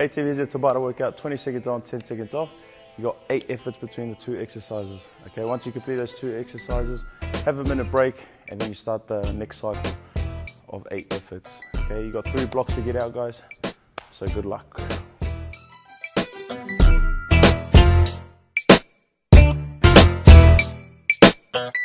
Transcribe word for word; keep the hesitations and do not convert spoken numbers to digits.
A T V is a Tabata workout, twenty seconds on, ten seconds off. You got eight efforts between the two exercises. Okay, once you complete those two exercises, have a minute break, and then you start the next cycle of eight efforts. Okay, you got three blocks to get out, guys. So good luck. Uh.